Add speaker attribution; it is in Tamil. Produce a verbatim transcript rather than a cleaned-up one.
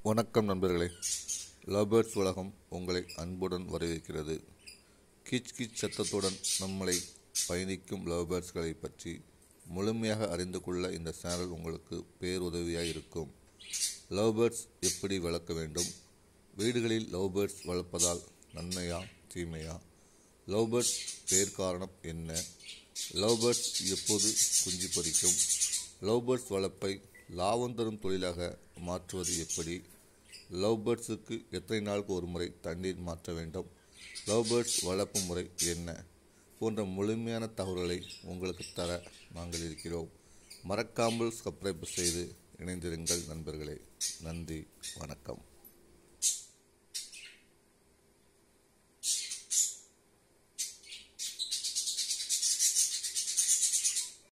Speaker 1: வணக்கம் நண்பர்களே, லவ் பேர்ட்ஸ் உலகம் உங்களை அன்புடன் வரவேற்கிறது. கீச் கீச் சத்தத்துடன் நம்மளை பயணிக்கும் லவ் பேர்ட்ஸ்களை பற்றி முழுமையாக அறிந்து கொள்ள இந்த சேனல் உங்களுக்கு பேருதவியாக இருக்கும். லவ் பேர்ட்ஸ் எப்படி வளர்க்க வேண்டும், வீடுகளில் லவ் பேர்ட்ஸ் வளர்ப்பதால் நன்மையா தீமையா, லவ் பேர்ட்ஸ் பேர் காரணம் என்ன, லவ் பேர்ட்ஸ் எப்போது குஞ்சு பொரிக்கும், லவ் பேர்ட்ஸ் வளர்ப்பை லாபம் தரும் தொழிலாக மாற்றுவது எப்படி, லவ் பேர்ட்ஸுக்கு எத்தனை நாளுக்கு ஒரு முறை தண்ணீர் மாற்ற வேண்டும், லவ் பேர்ட்ஸ் வளர்ப்பு முறை என்ன போன்ற முழுமையான தகவல்களை உங்களுக்கு தர நாங்கள் இருக்கிறோம். மறக்காமல் சப்ஸ்கிரைப் செய்து இணைந்திருங்கள் நண்பர்களே. நன்றி, வணக்கம்.